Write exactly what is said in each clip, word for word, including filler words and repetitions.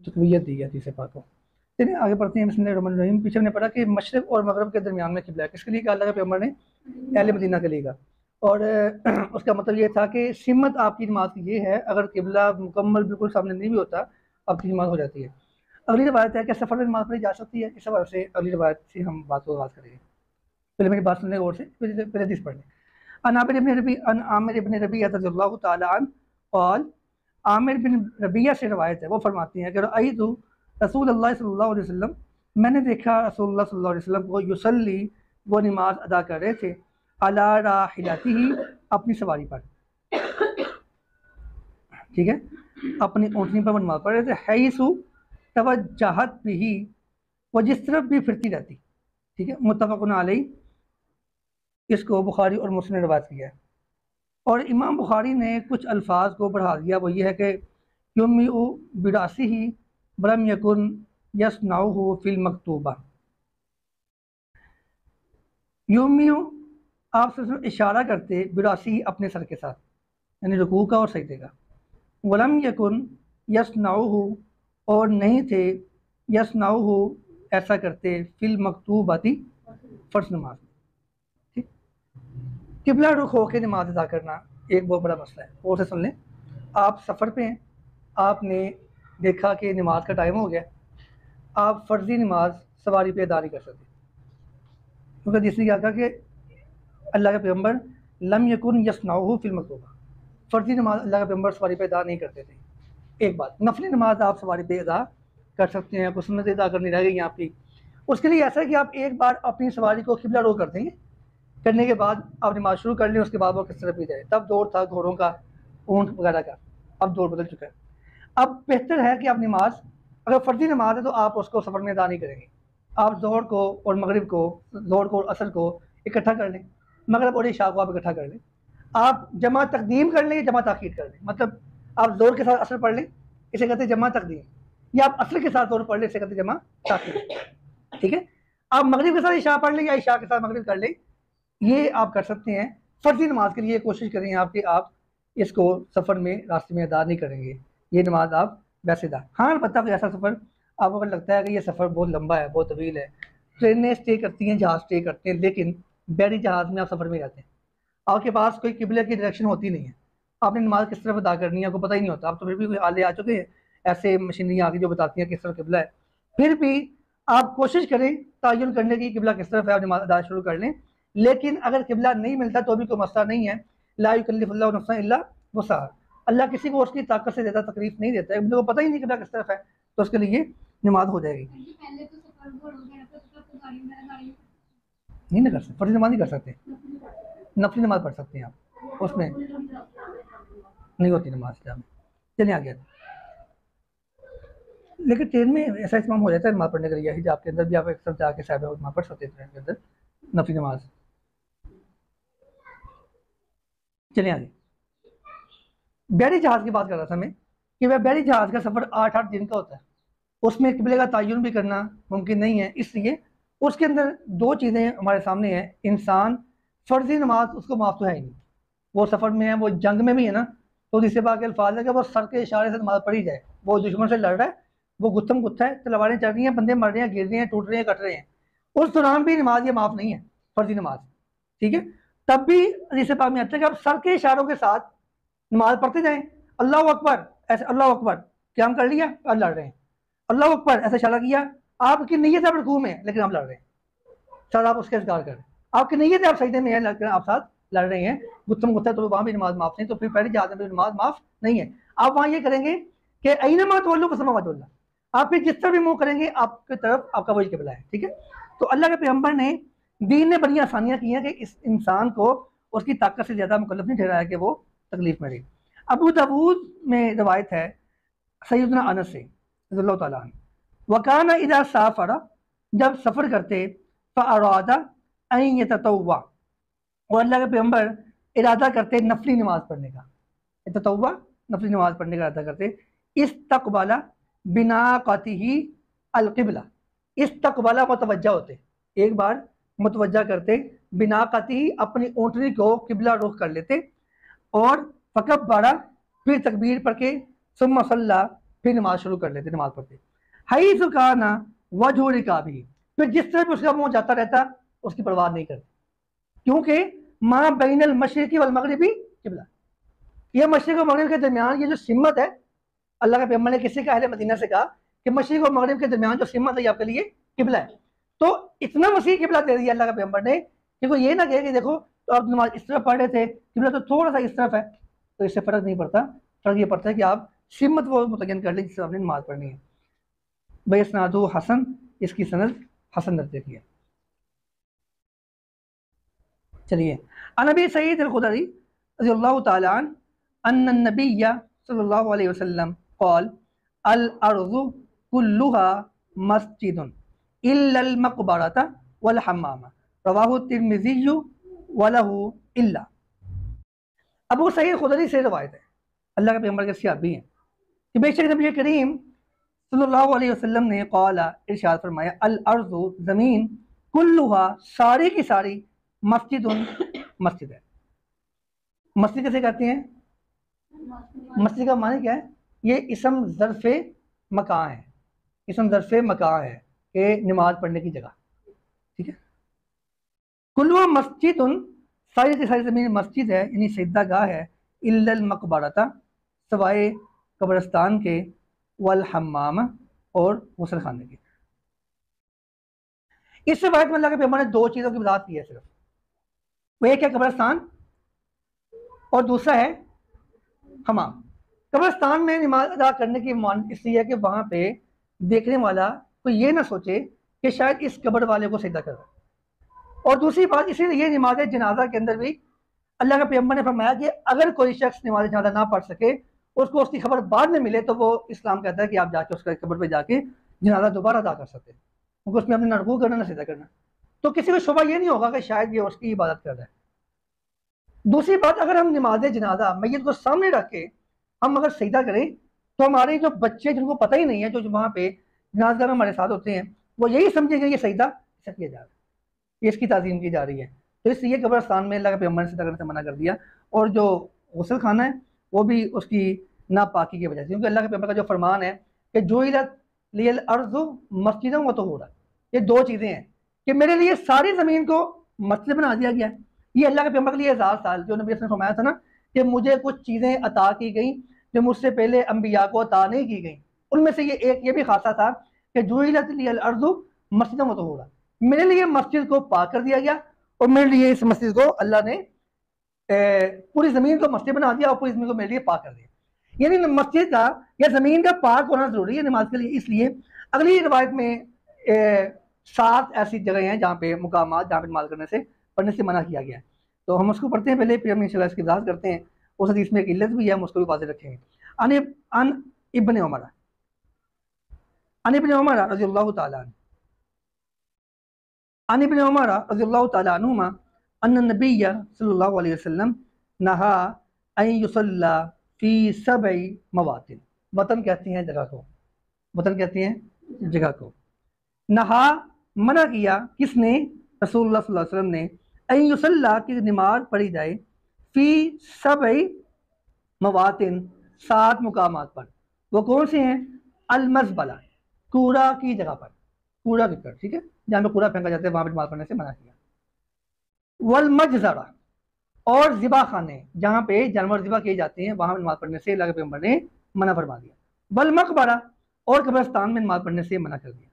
तकवीयत दी है हदीस पाक को। चलिए आगे पढ़ते हैं। बिस्मिल्लाहिर्रहमानिर्रहीम। पीछे हमने पढ़ा कि मशरिक़ और मगरब के दरमियान में किबला है। किसके लिए कहा? अल्लाह के पैगंबर ने अहले मदीना के लिए कहा। और उसका मतलब ये था कि सिमत आपकी नमाज की ये है, अगर किबला मुकम्मल बिल्कुल सामने नहीं भी होता आपकी नमाज हो जाती है। अगली रिवायत है कि सफ़र में नमाज पढ़ी जा सकती है। इस हवाले से अगली रिवायत से हम बात को आगाज़ करेंगे। पहले मेरी बात सुनने और से पहले पहले हदीस पढ़ लें। अन आमिर इब्न रबी अन आमिर इब्न रबिया रज़ियल्लाहु तआला अन्हु क़ाल, आमिर बिन रबिया से रवायत है, वो फरमाती हैं कि रअयतु रसूलुल्लाह सल्लल्लाहु अलैहि वसल्लम, मैंने देखा रसूलुल्लाह सल्लल्लाहु अलैहि वसल्लम को युसल्ली, वो नमाज अदा कर रहे थे, अला राहिलतिही, अपनी सवारी पर, ठीक है, अपनी ऊँटनी पर वो नमाज पढ़ रहे थे, हैसु तवज्जहत बिही, वो जिस तरफ भी फिरती रहती, ठीक है। मुत्तफ़क़ुन अलैहि, इसको बुखारी और मुस्लिम ने रवायत किया है। और इमाम बुखारी ने कुछ अल्फाज को बढ़ा दिया, वो ये है कि युम्मिउ बिरासिही वलम यकुन यस्नाउहु फिल मकतूबा। युम्मिउ, आप सिर्फ इशारा करते, बिरासी अपने सर के साथ, यानी रुकू का और सजदे का, वलम यकुन यस्नाउहु, और नहीं थे, यस्नाउहु ऐसा करते, फिल मकतूबाती, फ़र्ज़ नमाज। ठीक, किबला रुख होकर नमाज अदा करना एक बहुत बड़ा मसला है। और से सुन लें, आप सफ़र पे हैं, आपने देखा कि नमाज का टाइम हो गया, आप फ़र्ज़ी नमाज सवारी पे अदा नहीं कर सकते, क्योंकि जिसने क्या कहा कि अल्लाह के पैगंबर लम यकुन यस्नाउहु फिल मकतूबा, फ़र्ज़ी नमाज अल्लाह के पैगंबर सवारी पे अदा नहीं करते थे। एक बात, नफली नमाज आप सवारी पे अदा कर सकते हैं, कुछ सुन्नतें अदा करनी रह गई आपकी। उसके लिए ऐसा है कि आप एक बार अपनी सवारी को किबला रो कर देंगे, करने के बाद आप नमाज शुरू कर लें, उसके बाद वो किस तरफ भी जाए। तब दौर था घोड़ों का, ऊँट वगैरह का, अब दौर बदल चुका है। अब बेहतर है कि आप नमाज, अगर फ़र्ज़ी नमाज है तो आप उसको सफ़र में अदा नहीं करेंगे, आप ज़ोहर को और मगरिब को, ज़ोहर को और असर को इकट्ठा कर लें, मगरिब और इशा को आप इकट्ठा कर लें, आप जमा तक़दीम कर लें, जमा ताख़ीर कर लें। मतलब आप ज़ोहर के साथ असर पढ़ लें, इसे कहते हैं जमा तक़दीम, या आप असर के साथ ज़ोहर पढ़ लें, इसे कहते हैं जमा ताख़ीर, ठीक है। आप मगरिब के साथ इशा पढ़ लें या इशा के साथ मगरिब कर लें, ये आप कर सकते हैं। फ़र्ज़ी नमाज के लिए कोशिश करें आप कि आप इसको सफ़र में, रास्ते में अदा नहीं करेंगे, ये नमाज आप वैसे अदा। हाँ, पता कोई ऐसा सफ़र आपको अगर लगता है कि ये सफ़र बहुत लंबा है, बहुत तवील है, ट्रेनें स्टे करती हैं, जहाज़ स्टे करते हैं, लेकिन बहरी जहाज़ में आप सफ़र में जाते हैं, आपके पास कोई किबले की डायरेक्शन होती नहीं है, आपने नमाज किस तरफ अदा करनी है आपको पता ही नहीं होता। आप तो फिर भी कोई आले आ चुके हैं, ऐसे मशीनरी आ गई जो बताती हैं किस तरफ किबला है, फिर भी आप कोशिश करें तयन करने की किबला किस तरफ है, आप नमाज अदा शुरू कर लें। लेकिन अगर किबला नहीं मिलता तो भी कोई मसला नहीं है, ला युकल्लिफुल्लाहु नफ्सन इल्ला वुसअहा, अल्लाह किसी को उसकी ताकत से ज़्यादा तकलीफ नहीं देता है, मुझे पता ही नहीं किबला किस तरफ है, तो उसके लिए नमाज हो जाएगी। नहीं ना कर सकते, फर्जी नमाज नहीं कर सकते, नफली नमाज पढ़ सकते हैं आप, उसमें नहीं होती नमाज में। चलिए आगे। लेकिन ट्रेन में ऐसा इस्तेमाल हो जाता है नमाज पढ़ने के लिए, हिजाब के अंदर भी आप एक तरफ जाके साहब नमाज पढ़ सकते हैं ट्रेन के अंदर नफली नमाज। चलिए आगे। बहरी जहाज़ की बात कर रहा था मैं कि वह बहरी जहाज़ का सफ़र आठ आठ दिन का होता है, उसमें किबले का तयन भी करना मुमकिन नहीं है, इसलिए उसके अंदर दो चीज़ें हमारे सामने हैं। इंसान फ़र्ज़ी नमाज उसको माफ़ तो है ही नहीं, वो सफ़र में है, वो जंग में भी है ना, तो जिससे बाकी अल्फाज है कि वो सर के इशारे से नमाज पढ़ी जाए, वो दुश्मन से लड़ रहा है, वो गुत्थम गुत्था है, तलवारें चल रही हैं, बंदे मर रहे हैं, गिर रहे हैं, टूट रहे हैं, कट रहे हैं, उस दौरान भी नमाज ये माफ़ नहीं है, फ़र्ज़ी नमाज, ठीक है। तब भी जिससे पाक में आता है कि आप सर के इशारों के साथ नमाज पढ़ते जाएं, अल्लाह अकबर, ऐसे अल्लाह अकबर, क्या हम कर लिया, आप लड़ रहे हैं, अल्लाह अकबर ऐसा इशारा किया, आपकी नीयत आप रुकू में है लेकिन आप लड़ रहे हैं, सर आप उसके इज़हार कर रहे हैं, आपकी नीयत है आप सजदे में है लेकिन आप साथ लड़ रहे हैं, गुत्थम गुत्था, तो वहाँ भी नमाज माफ़ नहीं, तो फिर पहले जहाज़ में नमाज माफ़ नहीं है। आप वहाँ ये करेंगे कि ऐनमा तुवल्लू फसम्मा वजहुल्लाह, आप फिर जिस तरह भी मुँह करेंगे आपकी तरफ आपका वही किबला है, ठीक है। तो अल्लाह के पैगम्बर ने, दीन ने बड़ी आसानियाँ की हैं कि इस इंसान को उसकी ताकत से ज़्यादा मुकल्लफ नहीं ठहराया कि वो तकलीफ़ में रहे। अबू दाऊद में रवायत है सैयदना अनस से रज़ियल्लाहु ताला अन्हु, वकाना इज़ा साफ़रा, जब सफ़र करते, फ़अरादा अन यततव्वा, और अल्लाह के पैगम्बर इरादा करते नफली नमाज पढ़ने का, ततव्वा नफली नमाज पढ़ने का इरादा करते, इस्तक़बला बिनाक़तिही अलक़िबला, इस्तक़बला मुतवज्जा होते, एक बार मुतवज्जा करते, बिनाक़तिही अपनी ऊँटनी को किबला रुख कर लेते, और फ़कब्बरा फिर तकबीर पढ़ के, सुम्मा सल्ला फिर नमाज शुरू कर लेते, नमाज पढ़ते। हई सुखाना वजूरी का भी, फिर जिस तरह भी उसका मुंह जाता रहता उसकी परवाह नहीं करते, क्योंकि माँ बैनल मशरिकी वल मगरिबी किबला, ये मशरिक और मगरिब के दरमियान ये जो सिमत है, अल्लाह के पैगंबर ने किसी का अहले मदीना से कहा कि मशरिक और मगरिब के दरमियान जो सिमत है ये आपके लिए किबला है। तो इतना वसी किबला दे दिया अल्लाह के पैगंबर ने कि कोई ये ना कहे कि देखो तो आप नमाज इस तरफ पढ़ रहे थे, किबला तो थोड़ा सा इस तरफ है, तो इससे फर्क नहीं पड़ता। फर्क ये पड़ता है कि आप सिमत वो मुतयन कर लें जिससे आपने नमाज पढ़नी है। भाई स्नादु हसन, इसकी सनद हसन दर्जे की है। चलिए, अनबी सईद अल-खुदरी रज़ियल्लाहु तआला अन्ना नबिय्य सल्लल्लाहु अलैहि वसल्लम क़ाल अल अर्ज़ु कुल्लुहा मस्जिदुन इल्लल मक़बरता वल हम्माम, रवाहु तिर्मिज़ी व लहू इल्ला। अबू सईद खुदरी से रवायत है, अल्लाह के पैगंबर के सहाबी हैं, कि बेशक नबी करीम सल्लल्लाहु अलैहि वसल्लम ने क़ाला इरशाद फरमाया, अल अर्ज़ु ज़मीन, कुल्लुहा सारी की सारी, मस्जिदुन मस्जिद है। मस्जिद कैसे कहते हैं? मस्जिद का माने क्या है? ये इसम ज़र्फ़े मकान है, इसम ज़र्फ़े मकान है कि नमाज पढ़ने की जगह, ठीक है। कुल्लुहा मस्जिदुन सारी की सारी ज़मीन मस्जिद है, यानी सजदा गाह है, इल्लल मक़बरता सवाए कब्रिस्तान के, वल हम्माम और गुस्ल खाने के। इस रिवायत में अल्लाह के पैगंबर ने दो चीज़ों की वज़ाहत की है सिर्फ, वो एक है कब्रिस्तान और दूसरा है हमाम। कब्रिस्तान में नमाज अदा करने की मान इसलिए है कि वहाँ पे देखने वाला कोई ये ना सोचे कि शायद इस कब्र वाले को सजदा कर रहा है, और दूसरी बात इसीलिए ये नमाज जनाजा के अंदर भी अल्लाह के पैगंबर ने फरमाया कि अगर कोई शख्स नमाज जनाजा ना पढ़ सके, उसको उसकी खबर बाद में मिले, तो वो इस्लाम कहता है कि आप जाके उसका कब्र पे जाके जनाजा दोबारा अदा कर सकते हैं, क्योंकि उसमें अपने नरकू करना ना सीधा करना, तो किसी को शुबा ये नहीं होगा कि शायद ये उसकी इबादत कर रहा है। दूसरी बात, अगर हम नमाज जनाजा मैयत को सामने रख के हम अगर सजदा करें, तो हमारे जो बच्चे जिनको पता ही नहीं है, जो वहाँ पे जनाजा में हमारे साथ होते हैं, वो यही समझेंगे ये सजदा इससे किया जा रहा है, ये इसकी ताज़ीम की जा रही है। तो इसलिए कब्रिस्तान में अल्लाह के पैगंबर ने सजदा करने से मना कर दिया, और जो गुस्ल खाना है वो भी उसकी नापाकी की वजह से, क्योंकि अल्लाह के पैगंबर का जो फरमान है कि जो लियल अर्ज़ु मस्जिदों व तहूरा, ये दो चीज़ें हैं कि मेरे लिए सारी ज़मीन को मस्जिद बना दिया गया है। ये अल्लाह के पैगंबर के लिए हज़ार साल, जो नबी ने फरमाया था ना कि मुझे कुछ चीज़ें अता की गई जो मुझसे पहले अम्बिया को अता नहीं की गई, उनमें से ये एक ये भी खासा था कि जो लियल अर्ज़ु मस्जिदों व तहूरा, मेरे लिए मस्जिद को पाक कर दिया गया, और मेरे लिए इस मस्जिद को अल्लाह ने पूरी ज़मीन को मस्जिद बना दिया और पूरी ज़मीन को मेरे लिए पाक कर दिया। यानी मस्जिद का या ज़मीन का पाक होना ज़रूरी है नमाज के लिए। इसलिए अगली रिवायत में सात ऐसी जगह हैं जहाँ पे मुकामात जहाँ पे नमाज करने से पढ़ने से मना किया गया है, तो हम उसको पढ़ते हैं पहले, फिर हम इंशाअल्लाह इसकी वज़ाहत करते हैं। उस हदीस में एक इल्लत भी है, हम उसको भी वाज़ेह रखेंगे। अन अन इब्न उमर अन इब्न उमर रज़ियल्लाहु तआला अन इब्न उमर रज़ियल्लाहु तआला अन्हुमा अन्न नबिय्य सल्लल्लाहु अलैहि वसल्लम नहा अन युसल्ला फी सबई मवातिन, वतन कहती हैं जगह को, वतन कहती हैं जगह को। नहा मना किया, किसने? रसूलुल्लाह सल्लल्लाहु अलैहि वसल्लम ने, अन युसल्ला की नमाज पढ़ी जाए, फी सबई मवातिन सात मुकामात पर। वो कौन से हैं? अलमज़बला, कूड़ा की जगह पर, कूड़ा बिकर, ठीक है, जहाँ पे कूड़ा फेंका जाता है वहाँ पर नमाज पढ़ने से मना किया। वल मजज़रा, और ज़िबा खाने जहाँ पे जानवर ज़िबा किए जाते हैं वहाँ नमाज पढ़ने से अल्लाह के पैगंबर ने मना फरमा दिया। वल मकबरा, और कब्रिस्तान में नमाज पढ़ने से मना कर दिया।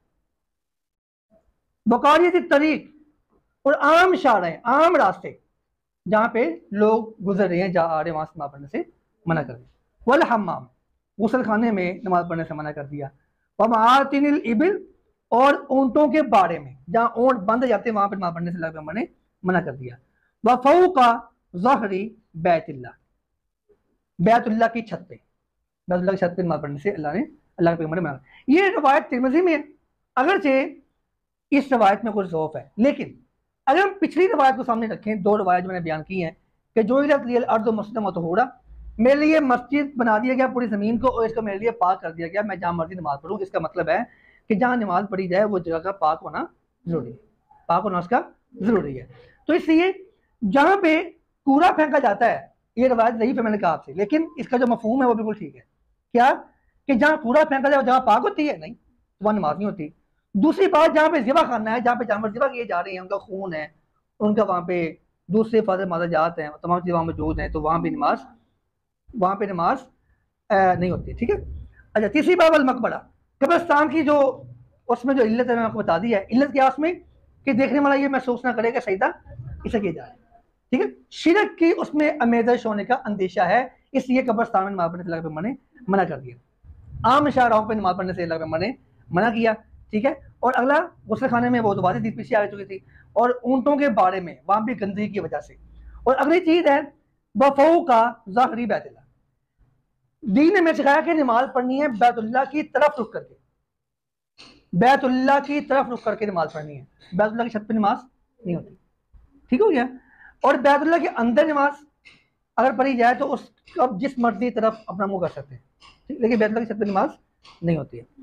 बकारियत तरीक, और आम शारे, आम रास्ते जहाँ पे लोग गुजर रहे हैं, जा आ रहे हैं, वहाँ से नमाज पढ़ने से मना कर दिया। वल हम्माम, गुस्ल खाने में नमाज पढ़ने से मना कर दिया। वमातिनिल इबिल, और ऊँटों के बाड़े में जहाँ ऊँट बंद जाते हैं वहाँ पर नमाज पढ़ने से अल्लाह के पैगंबर ने मना कर दिया। वफौका ज़हरी बैतुल्लाह, बैतुल्लाह की छत पे, बैतुल्लाह की छत पे नमाज पढ़ने से अल्लाह ने अल्लाह के पैगंबर ने मना। ये रवायत तिरमिज़ी में है, अगरचे इस रवायत में कुछ ज़ौफ़ है, लेकिन अगर हम पिछली रवायत को सामने रखें, दो रवायत मैंने बयान की हैं कि जो अर्ज़ मस्जिद व तहूरा, मेरे लिए मस्जिद बना दिया गया पूरी ज़मीन को, और इसको मेरे लिए पाक कर दिया गया, मैं जहाँ मर्जी नमाज पढ़ूँ। इसका मतलब है कि जहाँ नमाज पढ़ी जाए वो जगह का पाक होना ज़रूरी है, पाक होना उसका ज़रूरी है। तो इसलिए जहाँ पे कूड़ा फेंका जाता है, ये रवायत ज़ईफ़ है, मैंने कहा आपसे, लेकिन इसका जो मफ़हूम है वो बिल्कुल ठीक है। क्या? कि जहाँ कूड़ा फेंका जाए जहाँ पाक होती है, नहीं, तो वहाँ नमाज नहीं होती। दूसरी बात, जहाँ पे ज़िबा खाना है, जहाँ पे जानवर ज़िबा किए जा रहे हैं, उनका खून है, उनका वहाँ पे दूसरे फादर मादा जात हैं, तमाम चीज़ें वहाँ मौजूद हैं, तो वहाँ पे नमाज वहाँ पे नमाज नहीं होती। ठीक है। अच्छा, तीसरी बात वल मकबरा, कब्रिस्तान की जो उसमें जो इल्लत है मैंने आपको बता दी है। इल्लत क्या उसमें कि देखने वाला ये महसूस ना करे कि सजदा इसे किया जाए। ठीक है। शिरक की उसमें अमेजश होने का अंदेशा है, इसलिए कब्रिस्तान में नमाज पढ़ने से अल्लाह के पैगंबर ने मना कर दिया। आम शाहराहों पर नमाज पढ़ने से अल्लाह के पैगंबर ने मना किया। ठीक है। और अगला गुस्ल खाने में वो दोबारा चीज पीछे आ चुकी थी, और ऊँटों के बारे में वहां भी गंदगी की वजह से। और अगली चीज है बफऊ का ज़ाहरी बैतुल्लाह। दीन ने में सिखाया कि नमाज पढ़नी है बैतुल्लाह की तरफ रुक करके, बैतुल्लाह की तरफ रुक करके नमाज पढ़नी है, बैतुल्लाह की छत पे नमाज नहीं होती। ठीक हो गया। और बैतुल्लाह के अंदर नमाज अगर पढ़ी जाए तो उस अब जिस मर्जी तरफ अपना मुंह कर सकते हैं, ठीक, लेकिन बैतुल्लाह की छत पे नमाज नहीं होती है।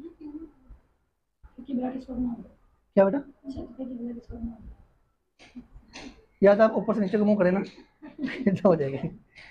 क्या बेटा? या तो आप ऊपर से नीचे को मुंह करें ना तो हो जाएगी।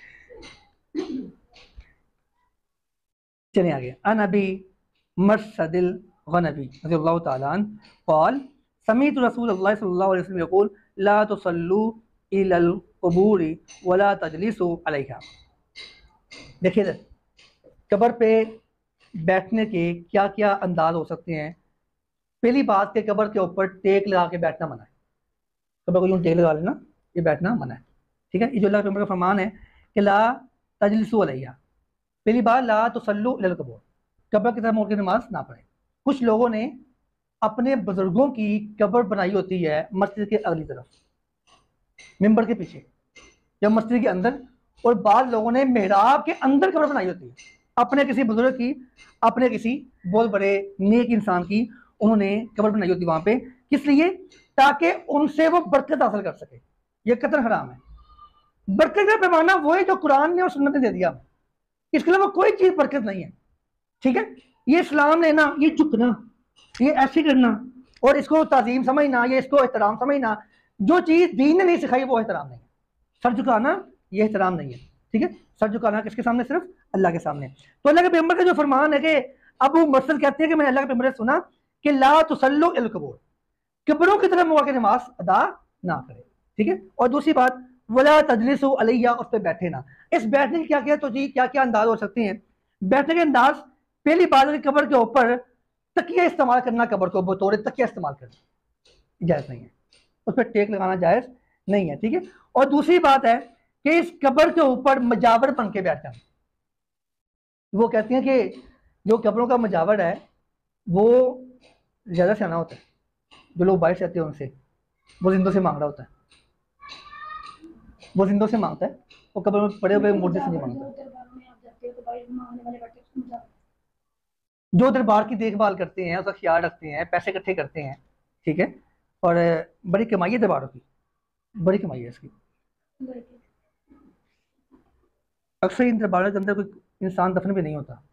चलिए आगे। अन अबी मरसदिल गनबी रज़ियल्लाहु ताला अन्हु क़ाल समीअतु रसूलल्लाह सल्लल्लाहु अलैहि वसल्लम यक़ूल ला तुसल्लू इलल क़ुबूरि वला तजलिसू अलैहा। देखिए कब्र पे बैठने के क्या क्या अंदाज हो सकते हैं। पहली बात के कब्र के ऊपर टेक लगा के बैठना मना है। कब्र को यूं टेक लगा लेना, ये बैठना मना है। ठीक है। ये जो अल्लाह के पैगंबर का फरमान है कि ला तजलिसू अलैहा। पहली बात ला तुसल्लू इलल क़ुबूर, कब्र की तरफ मुड़ के नमाज ना पढ़े। कुछ लोगों ने अपने बुजुर्गों की कब्र बनाई होती है मस्जिद के अगली तरफ, मिंबर के पीछे या मस्जिद के अंदर, और बाद लोगों ने मेहराब के अंदर कब्र बनाई होती है अपने किसी बुजुर्ग की, अपने किसी बहुत बड़े नेक इंसान की, उन्होंने कब्र बनाई होती वहां पे। किस लिए? ताकि उनसे वो बरकत हासिल कर सके। ये कतन हराम है। बरकत का पैमाना वो है जो कुरान ने और सुन्नत ने दे दिया, इसके अलावा कोई चीज बरकत नहीं है। ठीक है। ये इस्लाम ने ना, ये झुकना, ये ऐसे करना और इसको ताजीम समझना, ये इसको एहतराम समझना, जो चीज दीन ने नहीं सिखाई वो एहतराम नहीं है। सर झुकाना ये एहतराम नहीं है। ठीक है। सर झुकाना किसके सामने? सिर्फ अल्लाह के सामने। तो अल्लाह के पैगंबर का जो फरमान है कि अबू मरसल कहते हैं कि मैंने अल्लाह के पैगंबर से सुना कि ला तुसल्लू इल क़ुबूर, कब्रों की तरफ मुड़ के नमाज अदा ना करे। ठीक है। और दूसरी बात वला तजलिसू अलैया, उस पर बैठे ना। इस बैठने की क्या क्या तो जी क्या क्या अंदाज हो सकते हैं। बैठने के अंदाज, पहली बात कब्र के ऊपर तकिया इस्तेमाल करना, कब्र को बतौर तकिया इस्तेमाल करना जायज़ नहीं है, उस पर टेक लगाना जायज़ नहीं है। ठीक है। और दूसरी बात है कि इस कब्र के ऊपर मजावर बन के बैठ जाना। वो कहते हैं कि जो कब्रों का मजावर है वो ज़्यादा सियाना होता है, जो लोग बाहर से आते हैं उनसे, वो जिंदों से मांग रहा होता है, वो जिंदों से मांगता है, वो कब्र में पड़े हुए मुर्दे से नहीं मांगता। जो दरबार की देखभाल करते हैं, उसका ख्याल रखते हैं, पैसे इकट्ठे करते हैं। ठीक है। और बड़ी कमाई है दरबारों की, बड़ी कमाई है इसकी। अक्सर इन दरबारों के अंदर कोई इंसान दफन भी नहीं होता।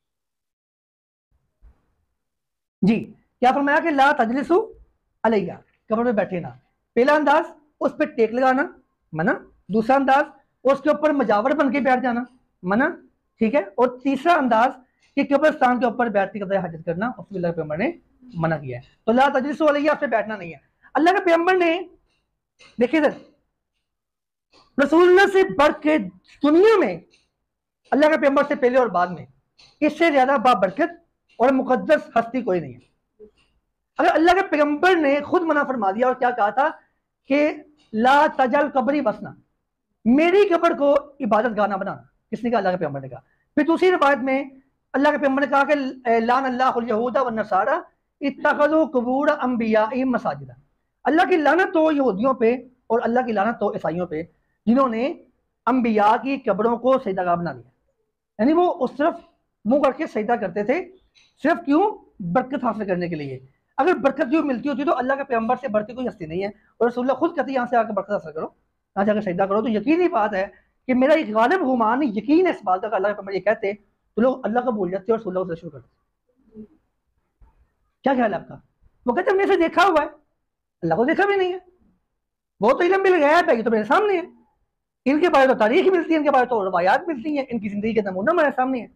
जी क्या फरमाया कि ला तजलिसू अलैया, कब्र में बैठे ना। पहला अंदाज उस पर टेक लगाना मना, दूसरा अंदाज उसके ऊपर मजावर बन के बैठ जाना मना। ठीक है। और तीसरा अंदाज कि कब्रिस्तान के ऊपर बैठ के कदा हाजत करना, उसको अल्लाह के पैगंबर ने मना किया है। तो ला तजलिसू अलैया, उस पर बैठना नहीं है। अल्लाह के पैगंबर ने, देखिए सर, रसूलुल्लाह से बढ़ के दुनिया में अल्लाह के पैगंबर से पहले और बाद में इससे ज्यादा बाबरकत और मुकद्दस हस्ती कोई नहीं है। अगर अल्लाह के पैगंबर ने खुद मना फरमा दिया और क्या कहा था कि ला तजल कब्री बसना, मेरी कब्र को इबादत गाना बनाना, किसने कहा? अल्लाह के पैगंबर ने कहा। फिर दूसरी रिवायत में अल्लाह के पैगंबर ने कहा कि लान अल्लाहुल यहूदा वन नसारा इत्तखज़ू कुबूर अंबियाई मसाजिदा, अल्लाह की लानत हो यहूदियों पे और अल्लाह की लानत हो ईसाइयों पे जिन्होंने अंबिया की कब्रों को सजदागाह बना लिया। यानी वो उस तरफ मुंह करके सजदा करते थे, सिर्फ क्यों? बरकत हासिल करने के लिए। अगर बरकत जो मिलती होती तो अल्लाह के पैगंबर से बढ़ती कोई हस्ती नहीं है। और रसूलुल्लाह खुद कहते हैं यहाँ से आकर बरकत हासिल करो, यहाँ से आकर सजदा करो। तो यकीनी बात है कि मेरा एक गालिब गुमान यकीन है इस बात का, अल्लाह के पैगंबर ये कहते तो लोग अल्लाह को भूल जाते और रसूलुल्लाह को शुरू करते। क्या ख्याल है आपका? वो कहते हमने इसे देखा हुआ है, अल्लाह को देखा भी नहीं है, वो तो इल्म मिल गया है, ये तो मेरे सामने है, इनके बारे तो तारीख मिलती है, इनके बारे तो रवायात मिलती हैं, इनकी जिंदगी के नमूना मेरे सामने है।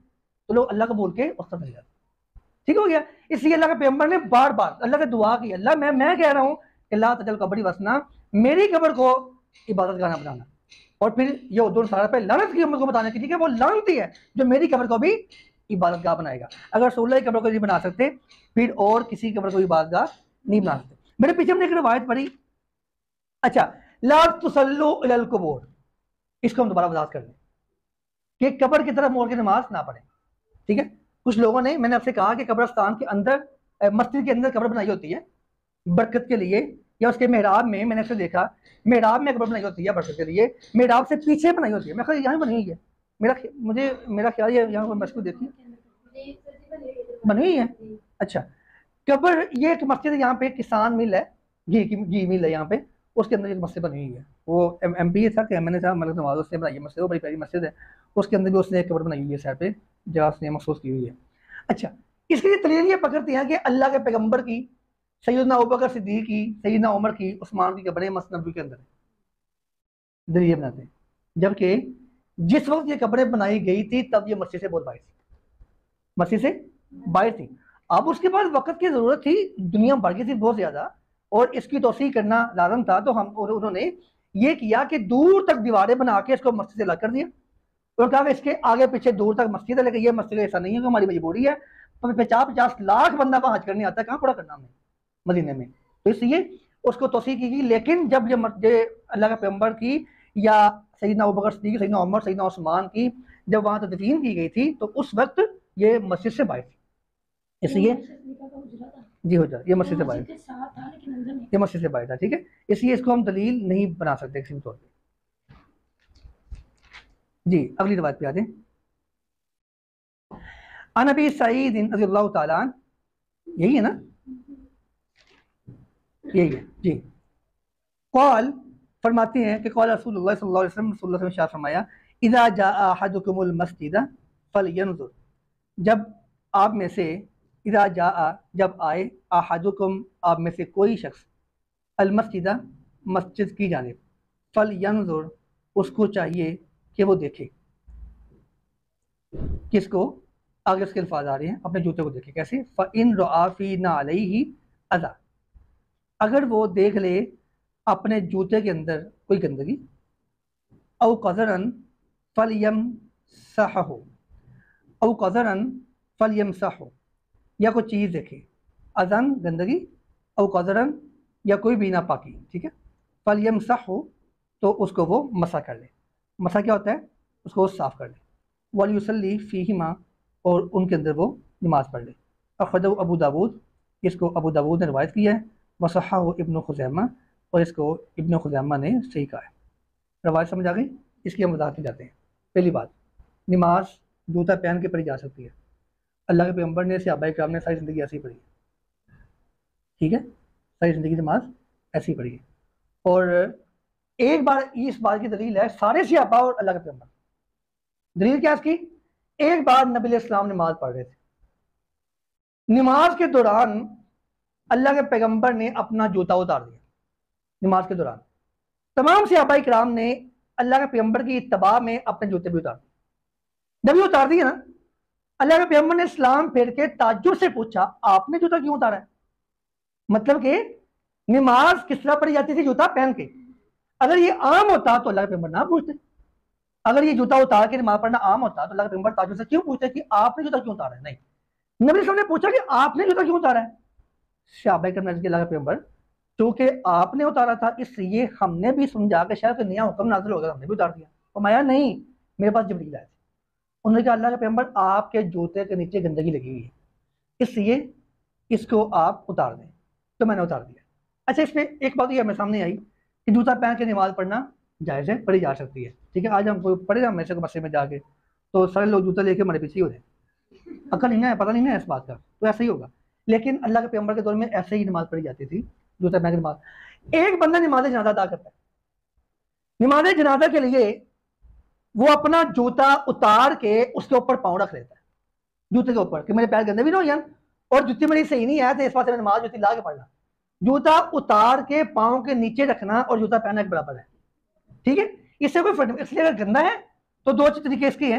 तो लोग अल्लाह को बोल के उस तरफ चले जाते। ठीक हो गया। इसलिए अल्लाह के पैगंबर ने बार बार अल्लाह से दुआ की, अल्लाह मैं मैं कह रहा हूँ कि ला तजल कबरी वसना, मेरी कब्र को इबादत गाना बनाना। और फिर ये उर्दू सारा पे लानत की उम्मत को बताने की, ठीक है, वो लानती है जो मेरी कब्र को भी इबादत गाह बनाएगा। अगर सोलह की कब्र को नहीं बना सकते, फिर और किसी कब्र को इबादत गाह नहीं बना सकते। मेरे पीछे हमने एक रवायत पढ़ी, अच्छा, ला तुसल्लू इलल कुबूर, इसको हम दोबारा वजाहत कर लें कि कब्र की तरफ मोड़ के नमाज ना पढ़े। ठीक है, कुछ लोगों ने, मैंने आपसे कहा कि कब्रस्तान के अंदर, मस्जिद के अंदर कब्र बनाई होती है बरकत के लिए, या उसके मेहराब में, मैंने ऐसे देखा मेहराब में कब्र बनाई होती है बरकत के लिए, मेहराब से पीछे बनाई होती है। मैं ख्याल यहाँ बनी हुई है, मेरा मुझे मेरा ख्याल है यहाँ पर मस्जिद देखिए बनी हुई है। अच्छा, कब्र, ये एक मस्जिद यहाँ पे किसान मिल है, घी की घी मिल है यहाँ पे, उसके अंदर एक मस्जिद बनी हुई है। वो एम पी था कि मैंने था मतलब नवाज उसने बनाई है मस्जिद, वो बड़ी प्यारी मस्जिद है, उसके अंदर भी उसने एक कब्र बनाई हुई है साइड पे, जहाँ उसने महसूस की हुई है। अच्छा, इसके लिए दलील ये पकड़ते हैं कि अल्लाह के पैगंबर की, सैयदना अबू बकर सिद्दीक की, सैयदना उमर की, उस्मान की कब्रें मस्जिद नबवी के अंदर है, दलील बनाते हैं। जबकि जिस वक्त ये कब्रें बनाई गई थी तब ये मस्जिद से बहुत बाहर थी, मस्जिद से बाहर थी। अब उसके बाद वक्त की जरूरत थी, दुनिया बढ़ गई थी बहुत ज्यादा, और इसकी तोसी करना लाजम था, तो हम उन्होंने ये किया कि दूर तक दीवारें बना के इसको मस्जिद से अलग कर दिया, और कहा इसके आगे पीछे दूर तक मस्जिद है, लेकिन ये मस्जिद ऐसा नहीं है कि हमारी मजबूरी है, पचास पचास लाख बंदा वहां हज करने आता है, कहाँ पूरा करना हमें मदीने में, तो इसलिए उसको तोसी की गई। लेकिन जब ये मस्जिद अल्लाह के पैगंबर की या सैयदना अबू बकर सिद्दीक, सैयदना उमर, सैयदना उस्मान की जब वहां तदफीन की गई थी, तो उस वक्त ये मस्जिद से बाहर थी, इसलिए जी हो जाए ये मस्जिद से बाहर, ये मस्जिद से बाहर था। ठीक है, इसलिए इसको हम दलील नहीं बना सकते किसी भी तौर पे। जी अगली रिवायत पे आते हैं। अन अबी सईद रज़ियल्लाहु ताला अन्हु, यही है ना, यही है जी। कौल फरमाते हैं कि कौल रसूलुल्लाह सल्लल्लाहु अलैहि वसल्लम, रसूलुल्लाह ने फरमाया, इज़ा जाअ अहदुकुमुल मस्जिद फलयंजुर, जब आप में से, इज़ा जाअ जब आए, अहदुकुम आप में से कोई शख्स, अल मस्जिद मस्जिद की जानिब, फलयंजुर उसको चाहिए कि वो देखे, किसको, आगे उसके अल्फाज आ रहे हैं, अपने जूते को देखे, कैसे, फ़इन रआफ़ी ना अलैहि अज़ा, अगर वो देख ले अपने जूते के अंदर कोई गंदगी, औ कज़रन फलयमसहु, औ कज़रन फलयमसहु, या कोई चीज़ देखे, अज़न गंदगी, औ कज़रन या कोई भी नापाकी, ठीक है, फलयमसहु तो उसको वो मसा कर ले। मसा क्या होता है, उसको वो साफ कर ले। वलयुसल्ली फ़ीहिमा, और उनके अंदर वो नमाज पढ़ ले। अख़रजहु अबू दाऊद, इसको अबू दाऊद ने रवायत किया है, वसहहु इब्न खुज़ैमा, और इसको इब्न खुज़ैमा ने सही कहा है। रवायत समझ आ गई, इसकी हम वजाहत में जाते हैं। पहली बात, नमाज जूता पहन के पढ़ी जा सकती है, अल्लाह के पैगंबर ने, सहाबा किराम ने सारी ज़िंदगी ऐसी पढ़ी है, ठीक है, सारी ज़िंदगी नमाज ऐसी पढ़ी है। और एक बार इस बात की दलील है, सारे सहाबा और अल्लाह के पैगंबर, दलील क्या इसकी, एक बार नबी इस्लाम नमाज पढ़ रहे थे, नमाज के दौरान अल्लाह के पैगंबर ने अपना जूता उतार दिया। नमाज के दौरान तमाम सहाबा किराम ने अल्लाह के पैगंबर की इत्तबा में अपने जूते भी उतार दिए। जब ये उतार दिए ना, अल्लाह के पैगंबर ने इस्लाम फेर के ताज्जुब से पूछा, आपने जूता क्यों उतारा है? मतलब कि नमाज किस तरह पढ़ी जाती थी, जूता पहन के। अगर ये आम होता तो अल्लाह के पैगंबर ना पूछते, अगर ये जूता उतार के नमाज पढ़ना आम होता तो अल्लाह के पैगंबर ताज्जुब से क्यों पूछते कि आपने जूता क्यों उतारा है? नहीं, नबी सल्लल्लाहु अलैहि वसल्लम ने पूछा कि आपने जूता क्यों उतारा है? सहाबा के नजर अल्लाह के पैगंबर, क्योंकि आपने उतारा था इसलिए हमने भी समझा के शायद नया हुक्म नाज़िल हो गया, हमने भी उतार दिया। फरमाया नहीं, मेरे पास जिब्रील आए थे, उन्होंने कहा अल्लाह के पैगंबर आपके जूते के नीचे गंदगी लगी हुई है, इसलिए इसको आप उतार दें, तो मैंने उतार दिया। अच्छा, इसमें एक बात ये हमें सामने आई कि जूता पहन के नमाज पढ़ना जायज़ है, पढ़ी जा सकती है, ठीक है। आज हम कोई पढ़े ना मैसे मस्जिद में जाके, तो सारे लोग जूता लेके हमारे पीछे हो जाए, अकल नहीं है, पता नहीं है इस बात का, तो ऐसा ही होगा। लेकिन अल्लाह के पैगंबर के दौर में ऐसे ही नमाज पढ़ी जाती थी, जूता पहन के नमाज। एक बंदा नमाज जनाजा अदा करता है, नमाज जनाजा के लिए वो अपना जूता उतार के उसके ऊपर पाँव रख लेता है, जूते के ऊपर, कि मेरे पैर गंदे भी ना हो जाए, और जूती मेरी सही नहीं है तो इस बात से नमाज जूती ला के पढ़ना। जूता उतार के पाँव के नीचे रखना और जूता पहनना एक बराबर है, ठीक है। इससे कोई फर्क, इसलिए अगर गंदा है तो दो तरीके इसके हैं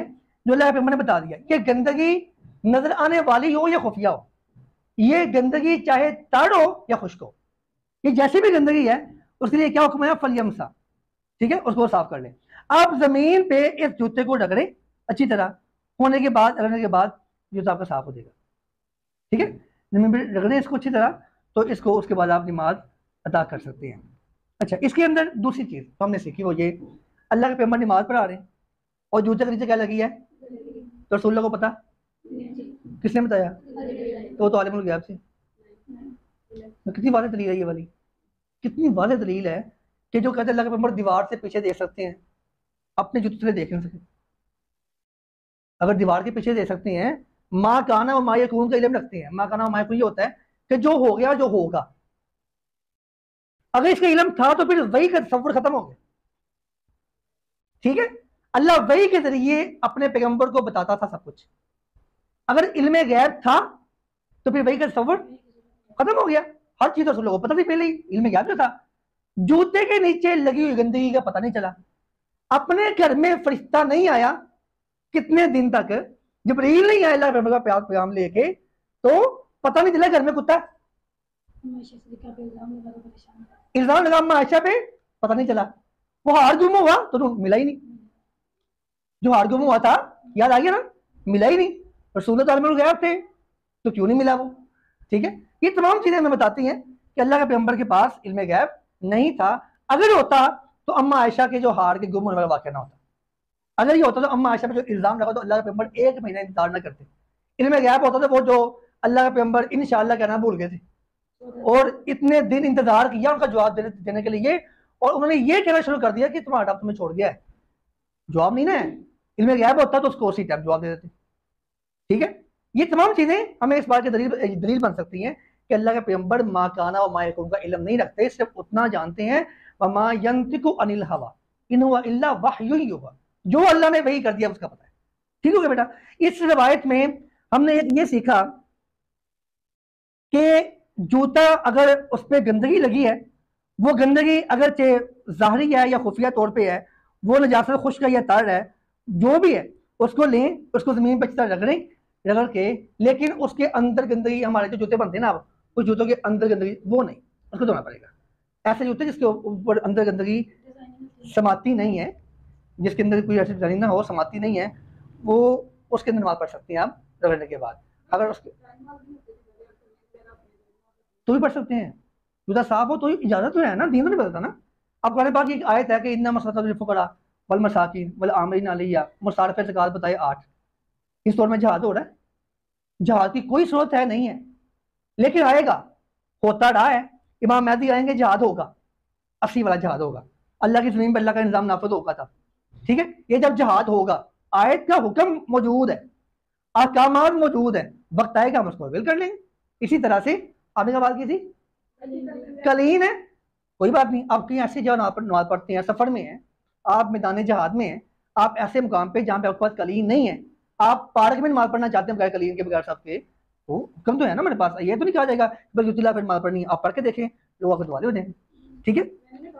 जो अल्लाह के पैगंबर ने बता दिया। ये गंदगी नजर आने वाली हो या खुफिया हो, ये गंदगी चाहे तर हो या खुश्क हो, ये जैसी भी गंदगी है उसके लिए क्या हुक्म है, फलियमसा, ठीक है, उसको साफ कर लें। आप जमीन पे इस जूते को रगड़ें अच्छी तरह, होने के बाद रगड़ने के बाद जूता आपका साफ हो जाएगा, ठीक है। जमीन पे रगड़ें इसको अच्छी तरह, तो इसको उसके बाद आप नमाज अदा कर सकते हैं। अच्छा, इसके अंदर दूसरी चीज तो हमने सीखी वो ये, अल्लाह के पैगंबर नमाज पढ़ा रहे हैं और जूते के नीचे क्या लगी है, तो रसूलुल्लाह को पता, किसने बताया, तो तो आलिमुल गैब से। कितनी वाज़ेह दलील है ये वाली, कितनी वाज़ेह दलील है कि जो कहते हैं अल्लाह के पैगंबर दीवार से पीछे देख सकते हैं, अपने जूते से देख नहीं सकते। अगर दीवार के पीछे देख सकते हैं, माँ काना और माँ यकून का इल्म रखते हैं। माँ काना और माँ यकून ये होता है कि जो हो गया जो होगा, अगर इसका इल्म था तो फिर वही का तसव्वुर खत्म हो गया, ठीक है। अल्लाह वही के जरिए अपने पैगंबर को बताता था सब कुछ। अगर इल्म गैब था तो फिर वही का तसव्वुर खत्म हो गया, हर चीज रसूल को पता थी पहले ही, इल्म गैब जो था। जूते के नीचे लगी हुई गंदगी का पता नहीं चला, अपने घर में फरिश्ता नहीं आया कितने दिन तक, जिब्रील नहीं आया अल्लाह का प्यार पैगाम लेके, तो पता नहीं चला घर में कुत्ता, इल्जाम लगा आयशा पे, पता नहीं चला। वो हार गुम हुआ तो मिला ही नहीं, जो हार गुम हुआ था याद आ गया ना, मिला ही नहीं। रसूल गैब थे तो क्यों नहीं मिला वो, ठीक है। ये तमाम चीजें हमें बताती हैं कि अल्लाह के पैगंबर के पास इल्म गैब नहीं था। अगर होता तो अम्मा आयशा के जो हार के गुम होने वाला वाक़या ना होता। अगर ये होता तो अम्मा आयशा पे जो इल्जाम लगा तो अल्लाह के पैगंबर एक महीना इंतजार ना करते। इल्म गैब होता तो वो जो अल्लाह के पैगंबर इंशाअल्लाह कहना भूल गए थे और इतने दिन इंतजार किया उनका जवाब देने, देने के लिए, और उन्होंने ये कहना शुरू कर दिया कि तुम्हारा रब तुम्हें छोड़ गया है, जवाब नहीं ना है। इल्म गैब होता तो उसको उसी टाइम जवाब दे देते, ठीक है। ये तमाम चीजें हमें इस बात की दलील दलील बन सकती हैं कि अल्लाह के पैगंबर मा काना और मा यकून का इल्म नहीं रखते, सिर्फ उतना जानते हैं वमा यंतिकु अनिल हवा इन हुवा इल्ला वह्युन युहा, जो अल्लाह ने वही कर दिया उसका पता है, ठीक हो गया बेटा। इस रिवायत में हमने एक ये सीखा कि जूता अगर उस पर गंदगी लगी है, वो गंदगी अगर ज़ाहरी है या खुफिया तौर पे है, वो नजासत खुश्क है या तर है, जो भी है उसको लें, उसको जमीन पर अच्छी तरह रगड़ें, रगड़ के, लेकिन उसके अंदर गंदगी, हमारे जो जूते बनते हैं ना अब, उस जूतों के अंदर गंदगी वो नहीं, उसको धोना पड़ेगा। ऐसे जूते जिसके ऊपर अंदर गंदगी समाती नहीं है, जिसके अंदर कोई ऐसी डिजाइन ना हो, समाती नहीं है, वो उसके अंदर नमाज पढ़ सकते हैं आप रगड़ने के बाद। अगर उसके तो भी पढ़ सकते हैं, जूता साफ हो तो इजाजत तो है ना, दीन नहीं बदलता ना। अब कुरान पाक की एक आयत है कि इन्ना मसलतुल फुकरा वल मसाकिन वल आमिलीन अलैहा मुसारफ ज़कात बताए आठ। इस दौर में जहाज हो रहा है, जहाज की कोई जरूरत है नहीं है, लेकिन आएगा, होता रहा है, इमाम महदी आएंगे, जहाज होगा, असली वाला जहाज होगा, अल्लाह की ज़मीन पर अल्लाह का निज़ाम नाफिज होगा था, ठीक है। ये जब जहाज होगा, आयत का हुक्म मौजूद है, अहकामात मौजूद है, वक्त आएगा हम उसको अवेल कर लेंगे। इसी तरह से आपने क्या बात की थी, कलीन है, कोई बात नहीं, आप कहीं ऐसी जगह नमाज पढ़ते हैं, सफर में है, आप मैदान जहाज में हैं, आप ऐसे मुकाम पे जहाँ पे आपके पास कलीन नहीं है, आप पार्क में नमाज पढ़ना चाहते हैं बगैर कलीन के, बगैर सबके, तो हुक्म तो है ना मेरे पास, ये तो नहीं कहा जाएगा बस जुतिला फिर नमाज पढ़नी, आप पढ़ के देखें, लोग आपके दुआले हो जाएंगे, ठीक है।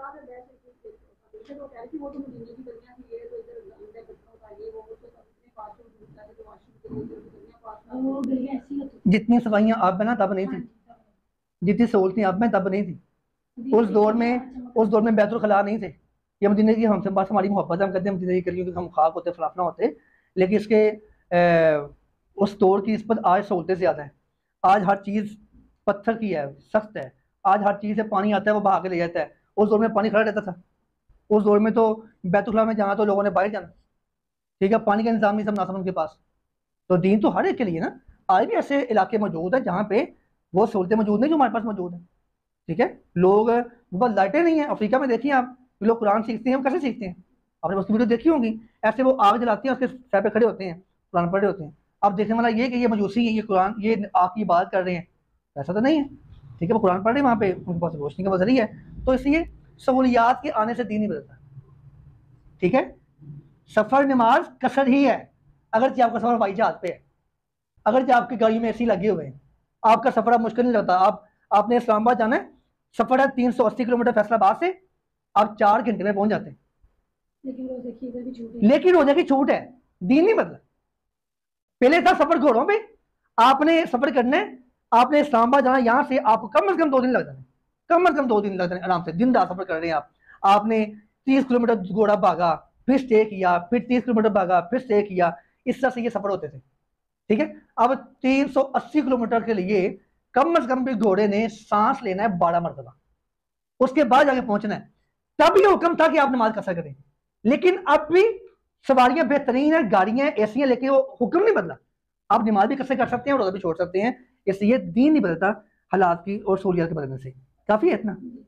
जितनी सफाइयाँ आप में ना तब नहीं थी, जितनी सहूलतें आप में तब नहीं थी। उस दौर में उस दौर में बैतुल खला नहीं थे। ये मदीने की हमसे बस हमारी मोहब्बत हम कहते हैं मदीने की, क्योंकि हम खाक होते फलाफना होते, लेकिन इसके ए, उस दौर की निस्बत आज सहूलतें ज़्यादा है। आज हर चीज़ पत्थर की है, सख्त है, आज हर चीज़ से पानी आता है वो बहा के ले जाता है। उस दौर में पानी खड़ा रहता था, उस दौर में तो बैतुल खला में जाना तो लोगों ने बाहर जाना, ठीक है, पानी का इंतजाम नहीं सब नासम उनके पास। तो दीन तो हर एक के लिए ना, आज भी ऐसे इलाके मौजूद है जहाँ पे वो सहूलतें मौजूद नहीं जो हमारे पास मौजूद है, ठीक है। लोग बस लाइटें नहीं है, अफ्रीका में देखिए आप, लोग कुरान सीखते हैं, हम कैसे सीखते हैं, आपने उसकी वीडियो देखी होंगी, ऐसे वो आग जलाते हैं, उसके सर पे खड़े होते हैं, कुरान पढ़ रहे होते हैं। अब देखने वाला ये कि ये मजूसी है, ये कुरान, ये आग की बात कर रहे हैं, ऐसा तो नहीं है, ठीक है। वो कुरान पढ़ रहे हैं, वहाँ पे उनके पास रोशनी का वजरी है, तो इसलिए सहूलियात के आने से दीन नहीं बदलता, ठीक है। सफर नमाज कसर ही है, अगर आपका सफर हवाई जहाज पे है, अगर आपकी गाड़ी में एसी लगे हुए हैं, आपका सफर अब मुश्किल नहीं लगता। आप आपने इस्लामाबाद जाना है, सफर है तीन सौ अस्सी किलोमीटर फैसलाबाद से, आप चार घंटे में पहुंच जाते हैं, लेकिन रोजे की छूट है, दीन नहीं बदला, पहले था सफर घोड़ों पे, आपने सफर करना है, आपने इस्लामाबाद जाना, यहाँ से आपको कम अज कम दो दिन लग जाने, कम अज कम दो दिन लग जाने आराम से, दिन रात सफर कर रहे हैं आप। आपने तीस किलोमीटर घोड़ा भागा, फिर स्टे किया, फिर तीस किलोमीटर भागा, फिर स्टे किया, इस तरह से ये सफर होते थे। ठीक है, अब तीन सौ अस्सी किलोमीटर के लिए कम अज कम भी घोड़े ने सांस लेना है बारह मरतबा, उसके बाद जाके पहुंचना है। तब ये हुक्म था कि आप नमाज कसर करें, लेकिन अब भी सवारियां बेहतरीन है, गाड़ियां एसी लेके वो हुक्म नहीं बदला, आप नमाज भी कसर कर सकते हैं और रोजा भी छोड़ सकते हैं, इसलिए दीन नहीं बदलता हालात की और सहूलियत के बदलने से, काफी है इतना।